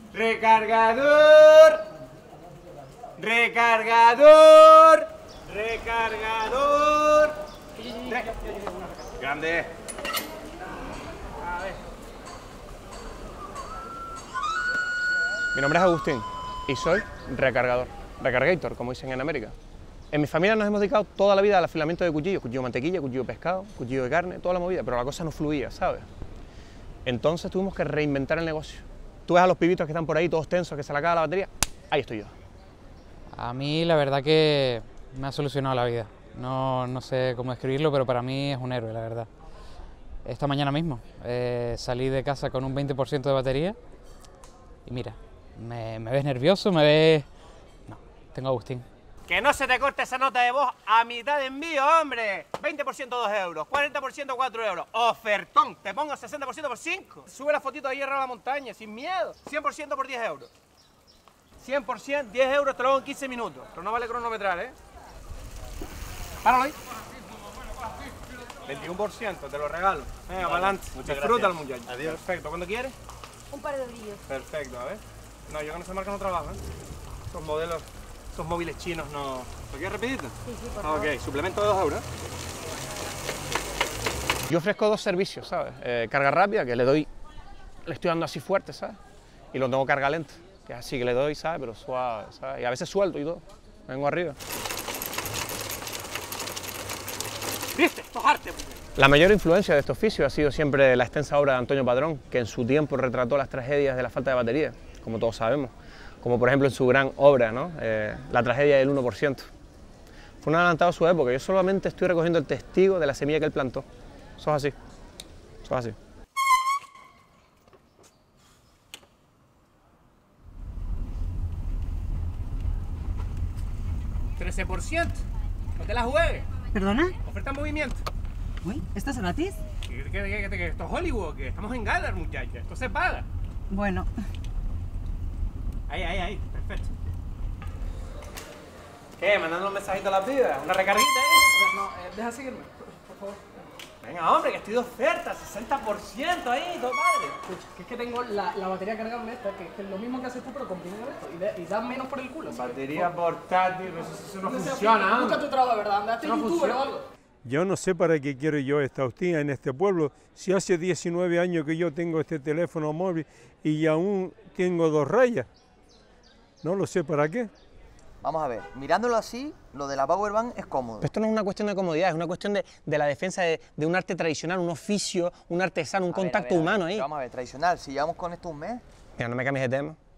Recargador. Recargador. Recargador. Grande. A ver. Mi nombre es Agustín y soy recargador, recargator, como dicen en América. En mi familia nos hemos dedicado toda la vida al afilamiento de cuchillos, cuchillo de mantequilla, cuchillo de pescado, cuchillo de carne, toda la movida, pero la cosa no fluía, ¿sabes? Entonces tuvimos que reinventar el negocio. Tú ves a los pibitos que están por ahí todos tensos, que se le acaba la batería, ahí estoy yo. A mí la verdad que me ha solucionado la vida. No sé cómo describirlo, pero para mí es un héroe, la verdad. Esta mañana mismo salí de casa con un 20% de batería y mira, me ves nervioso, me ves... No, tengo a Agustín. Que no se te corte esa nota de voz a mitad de envío, hombre. 20% 2 euros, 40% 4 euros. Ofertón, te pongo 60% por 5. Sube la fotito ahí arriba a la montaña, sin miedo. 100% por 10 euros. 100%, 10 euros te lo hago en 15 minutos. Pero no vale cronometrar, ¿eh? Páralo ahí. 21%, te lo regalo. Venga, para adelante. Disfrútalo, muchacho. Adiós. Perfecto. ¿Cuándo quieres? Un par de brillos. Perfecto, a ver. No, yo con esa marca no trabajo, ¿eh? Esos modelos, esos móviles chinos no... ¿Lo quieres rapidito? Sí, por favor. Ok, suplemento de 2 euros. Yo ofrezco dos servicios, ¿sabes? Carga rápida, que le estoy dando así fuerte, ¿sabes? Y lo tengo carga lenta, que es así que le doy, ¿sabes? Pero suave, ¿sabes? Y a veces suelto y todo. Vengo arriba. ¿Viste? Esto es arte, pues. La mayor influencia de este oficio ha sido siempre la extensa obra de Antonio Padrón, que en su tiempo retrató las tragedias de la falta de batería, como todos sabemos, como por ejemplo en su gran obra, ¿no? La tragedia del 1%. Fue un adelantado a su época, yo solamente estoy recogiendo el testigo de la semilla que él plantó. Eso es así, eso es así. $13%. No te la juegues. ¿Perdona? Oferta en movimiento. Uy, ¿esto es gratis? Que esto es Hollywood, que estamos en Galar, muchachos. Esto se paga. Bueno. Ahí, perfecto. ¿Qué? ¿Mandando un mensajito a las pibas? ¿Una recarguita, eh? No, deja seguirme, por favor. Venga, hombre, que estoy de oferta, 60% ahí, todo padre. Escucha, que es que tengo la batería cargada en esta, que es lo mismo que haces tú, pero comprimido esto, y da menos por el culo. ¿sabes? Batería portátil, eso no No sé, funciona. busca tu trabajo, de verdad, anda, hazte No youtuber funciona. o algo. Yo no sé para qué quiero yo esta hostia en este pueblo, si hace 19 años que yo tengo este teléfono móvil y aún tengo 2 rayas. No lo sé para qué. Vamos a ver, mirándolo así, lo de la Powerbank es cómodo. Pero esto no es una cuestión de comodidad, es una cuestión de la defensa de un arte tradicional, un oficio, un artesano, un contacto humano ahí. Vamos a ver, tradicional, si llevamos con esto un mes. Mira, no me cambies de tema.